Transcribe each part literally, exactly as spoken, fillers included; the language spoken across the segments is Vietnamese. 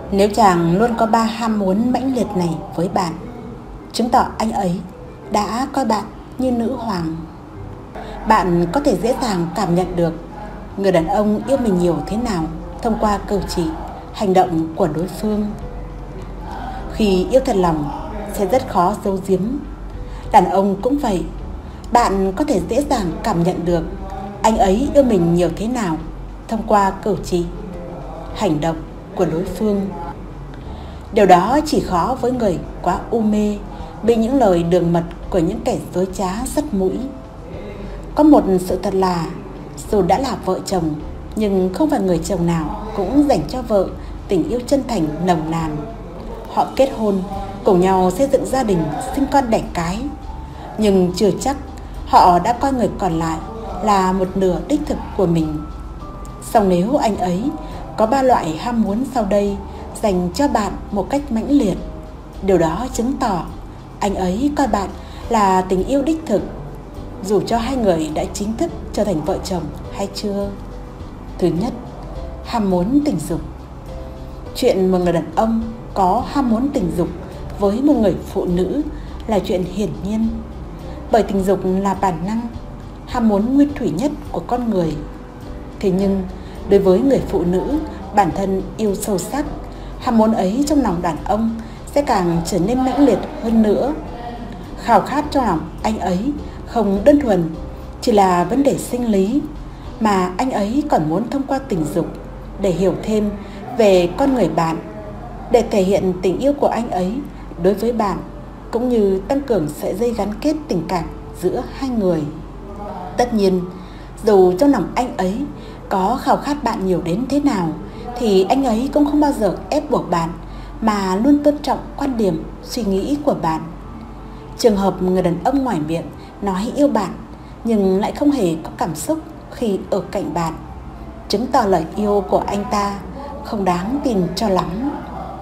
Nếu chàng luôn có ba ham muốn mãnh liệt này với bạn, chứng tỏ anh ấy đã coi bạn như nữ hoàng. Bạn có thể dễ dàng cảm nhận được người đàn ông yêu mình nhiều thế nào thông qua cử chỉ, hành động của đối phương. Khi yêu thật lòng sẽ rất khó giấu giếm. Đàn ông cũng vậy. Bạn có thể dễ dàng cảm nhận được anh ấy yêu mình nhiều thế nào thông qua cử chỉ, hành động của đối phương. Điều đó chỉ khó với người quá u mê bị những lời đường mật của những kẻ dối trá sắt mũi. Có một sự thật là dù đã là vợ chồng, nhưng không phải người chồng nào cũng dành cho vợ tình yêu chân thành nồng nàn. Họ kết hôn, cùng nhau xây dựng gia đình, sinh con đẻ cái, nhưng chưa chắc họ đã coi người còn lại là một nửa đích thực của mình. Song nếu anh ấy có ba loại ham muốn sau đây dành cho bạn một cách mãnh liệt, điều đó chứng tỏ anh ấy coi bạn là tình yêu đích thực, dù cho hai người đã chính thức trở thành vợ chồng hay chưa. Thứ nhất, ham muốn tình dục. Chuyện một người đàn ông có ham muốn tình dục với một người phụ nữ là chuyện hiển nhiên, bởi tình dục là bản năng, ham muốn nguyên thủy nhất của con người. Thế nhưng đối với người phụ nữ bản thân yêu sâu sắc, ham muốn ấy trong lòng đàn ông sẽ càng trở nên mãnh liệt hơn nữa. Khao khát trong lòng anh ấy không đơn thuần chỉ là vấn đề sinh lý, mà anh ấy còn muốn thông qua tình dục để hiểu thêm về con người bạn, để thể hiện tình yêu của anh ấy đối với bạn, cũng như tăng cường sợi dây gắn kết tình cảm giữa hai người. Tất nhiên, dù trong lòng anh ấy có khao khát bạn nhiều đến thế nào, thì anh ấy cũng không bao giờ ép buộc bạn, mà luôn tôn trọng quan điểm, suy nghĩ của bạn. Trường hợp người đàn ông ngoài miệng nói yêu bạn nhưng lại không hề có cảm xúc khi ở cạnh bạn, chứng tỏ lời yêu của anh ta không đáng tin cho lắm.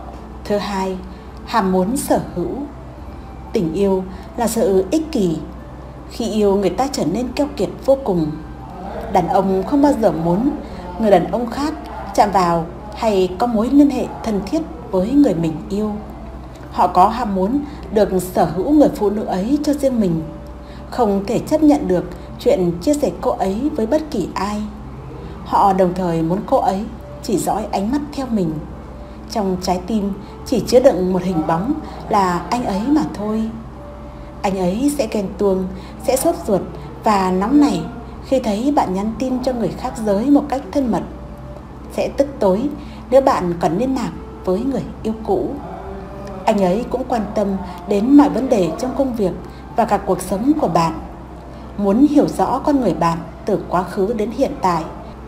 Thứ hai, ham muốn sở hữu. Tình yêu là sự ích kỷ. Khi yêu, người ta trở nên keo kiệt vô cùng. Đàn ông không bao giờ muốn người đàn ông khác chạm vào hay có mối liên hệ thân thiết với người mình yêu. Họ có ham muốn được sở hữu người phụ nữ ấy cho riêng mình, không thể chấp nhận được chuyện chia sẻ cô ấy với bất kỳ ai. Họ đồng thời muốn cô ấy chỉ dõi ánh mắt theo mình. Trong trái tim chỉ chứa đựng một hình bóng là anh ấy mà thôi. Anh ấy sẽ ghen tuông, sẽ sốt ruột và nóng nảy khi thấy bạn nhắn tin cho người khác giới một cách thân mật, sẽ tức tối nếu bạn còn liên lạc với người yêu cũ. Anh ấy cũng quan tâm đến mọi vấn đề trong công việc và cả cuộc sống của bạn, muốn hiểu rõ con người bạn từ quá khứ đến hiện tại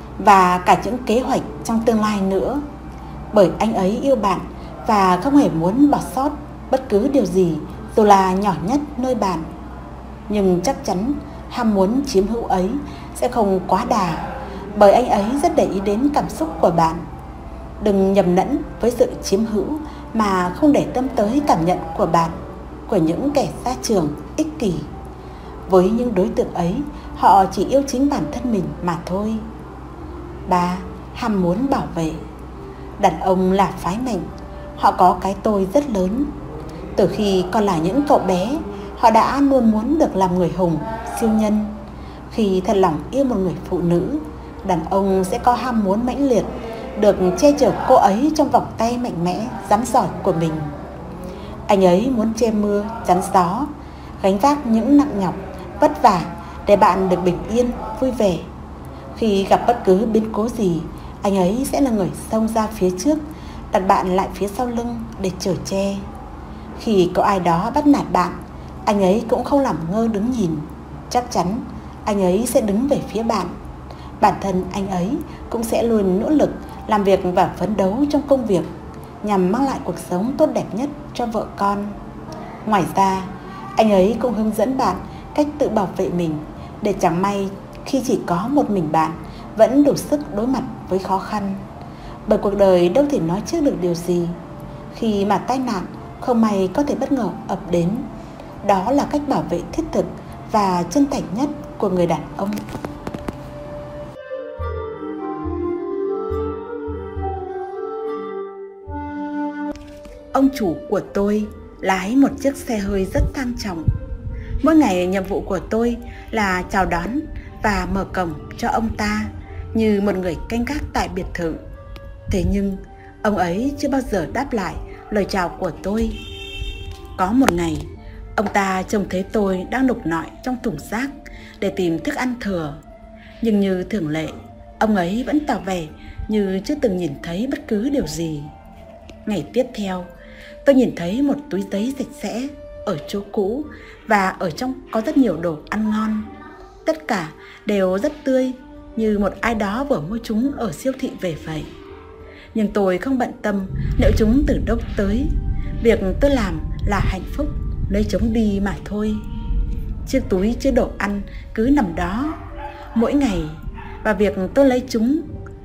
và cả những kế hoạch trong tương lai nữa. Bởi anh ấy yêu bạn và không hề muốn bỏ sót bất cứ điều gì, dù là nhỏ nhất nơi bạn. Nhưng chắc chắn ham muốn chiếm hữu ấy sẽ không quá đà, bởi anh ấy rất để ý đến cảm xúc của bạn. Đừng nhầm lẫn với sự chiếm hữu mà không để tâm tới cảm nhận của bạn, của những kẻ xa trường ích kỷ. Với những đối tượng ấy, họ chỉ yêu chính bản thân mình mà thôi. Ba, ham muốn bảo vệ. Đàn ông là phái mệnh, họ có cái tôi rất lớn. Từ khi còn là những cậu bé, họ đã luôn muốn được làm người hùng, siêu nhân. Khi thật lòng yêu một người phụ nữ, đàn ông sẽ có ham muốn mãnh liệt được che chở cô ấy trong vòng tay mạnh mẽ, rắn giỏi của mình. Anh ấy muốn che mưa, chắn gió, gánh vác những nặng nhọc, vất vả để bạn được bình yên, vui vẻ. Khi gặp bất cứ biến cố gì, anh ấy sẽ là người xông ra phía trước, đặt bạn lại phía sau lưng để chở che. Khi có ai đó bắt nạt bạn, anh ấy cũng không làm ngơ đứng nhìn. Chắc chắn anh ấy sẽ đứng về phía bạn. Bản thân anh ấy cũng sẽ luôn nỗ lực làm việc và phấn đấu trong công việc nhằm mang lại cuộc sống tốt đẹp nhất cho vợ con. Ngoài ra, anh ấy cũng hướng dẫn bạn cách tự bảo vệ mình, để chẳng may khi chỉ có một mình bạn vẫn đủ sức đối mặt với khó khăn. Bởi cuộc đời đâu thể nói trước được điều gì. Khi mà tai nạn không may có thể bất ngờ ập đến, đó là cách bảo vệ thiết thực và chân thành nhất của người đàn ông. ông chủ của tôi lái một chiếc xe hơi rất sang trọng. Mỗi ngày nhiệm vụ của tôi là chào đón và mở cổng cho ông ta như một người canh gác tại biệt thự. Thế nhưng ông ấy chưa bao giờ đáp lại lời chào của tôi. Có một ngày, ông ta trông thấy tôi đang nục nọi trong thùng rác để tìm thức ăn thừa. Nhưng như thường lệ, ông ấy vẫn tỏ vẻ như chưa từng nhìn thấy bất cứ điều gì. Ngày tiếp theo, tôi nhìn thấy một túi giấy sạch sẽ ở chỗ cũ và ở trong có rất nhiều đồ ăn ngon. Tất cả đều rất tươi, như một ai đó vừa mua chúng ở siêu thị về vậy. Nhưng tôi không bận tâm liệu chúng từ đâu tới. Việc tôi làm là hạnh phúc lấy chúng đi mà thôi. Chiếc túi chứa đồ ăn cứ nằm đó mỗi ngày, và việc tôi lấy chúng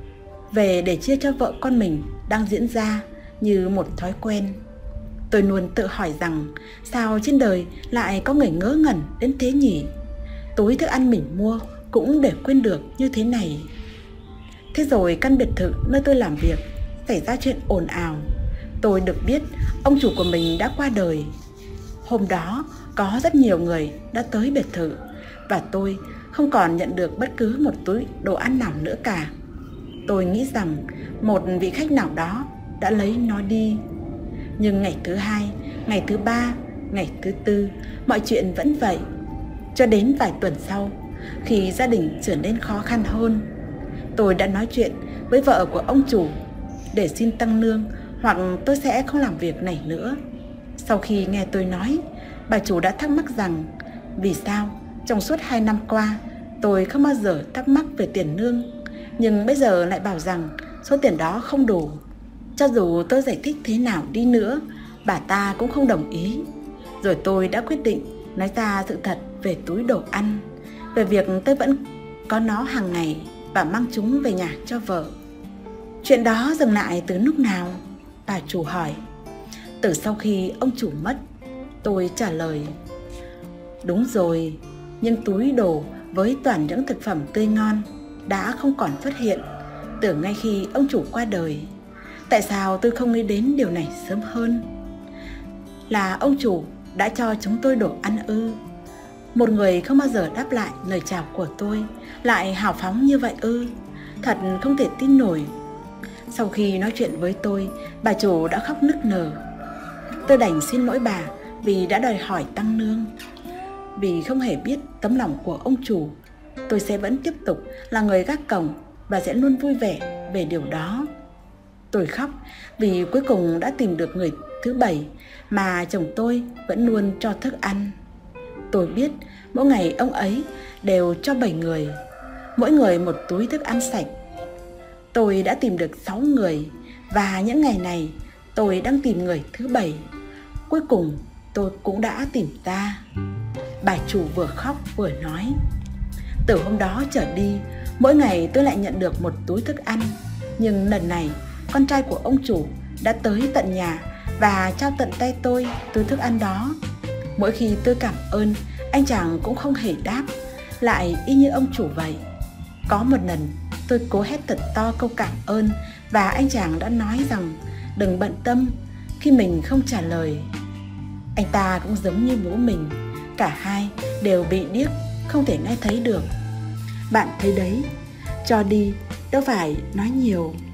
về để chia cho vợ con mình đang diễn ra như một thói quen. Tôi luôn tự hỏi rằng sao trên đời lại có người ngớ ngẩn đến thế nhỉ? Túi thức ăn mình mua cũng để quên được như thế này. Thế rồi căn biệt thự nơi tôi làm việc xảy ra chuyện ồn ào. Tôi được biết ông chủ của mình đã qua đời. Hôm đó có rất nhiều người đã tới biệt thự, và tôi không còn nhận được bất cứ một túi đồ ăn nào nữa cả. Tôi nghĩ rằng một vị khách nào đó đã lấy nó đi. Nhưng ngày thứ hai, ngày thứ ba, ngày thứ tư, mọi chuyện vẫn vậy. Cho đến vài tuần sau, khi gia đình trở nên khó khăn hơn, tôi đã nói chuyện với vợ của ông chủ để xin tăng lương, hoặc tôi sẽ không làm việc này nữa. Sau khi nghe tôi nói, bà chủ đã thắc mắc rằng vì sao trong suốt hai năm qua tôi không bao giờ thắc mắc về tiền lương, nhưng bây giờ lại bảo rằng số tiền đó không đủ. Cho dù tôi giải thích thế nào đi nữa, bà ta cũng không đồng ý. Rồi tôi đã quyết định nói ra sự thật về túi đồ ăn, về việc tôi vẫn có nó hàng ngày và mang chúng về nhà cho vợ. Chuyện đó dừng lại từ lúc nào? Bà chủ hỏi. Từ sau khi ông chủ mất, tôi trả lời. Đúng rồi, nhưng túi đồ với toàn những thực phẩm tươi ngon đã không còn xuất hiện từ ngay khi ông chủ qua đời. Tại sao tôi không nghĩ đến điều này sớm hơn? Là ông chủ đã cho chúng tôi đồ ăn ư? Một người không bao giờ đáp lại lời chào của tôi lại hào phóng như vậy ư? Thật không thể tin nổi. Sau khi nói chuyện với tôi, bà chủ đã khóc nức nở. Tôi đành xin lỗi bà vì đã đòi hỏi tăng lương. Vì không hề biết tấm lòng của ông chủ, tôi sẽ vẫn tiếp tục là người gác cổng và sẽ luôn vui vẻ về điều đó. Tôi khóc vì cuối cùng đã tìm được người thứ bảy mà chồng tôi vẫn luôn cho thức ăn. Tôi biết mỗi ngày ông ấy đều cho bảy người, mỗi người một túi thức ăn sạch. Tôi đã tìm được sáu người, và những ngày này tôi đang tìm người thứ bảy. Cuối cùng tôi cũng đã tìm ra. Bà chủ vừa khóc vừa nói. Từ hôm đó trở đi, mỗi ngày tôi lại nhận được một túi thức ăn. Nhưng lần này, con trai của ông chủ đã tới tận nhà và trao tận tay tôi túi thức ăn đó. Mỗi khi tôi cảm ơn, anh chàng cũng không hề đáp, lại y như ông chủ vậy. Có một lần, tôi cố hét thật to câu cảm ơn, và anh chàng đã nói rằng đừng bận tâm khi mình không trả lời. Anh ta cũng giống như bố mình, cả hai đều bị điếc, không thể nghe thấy được. Bạn thấy đấy, cho đi đâu phải nói nhiều.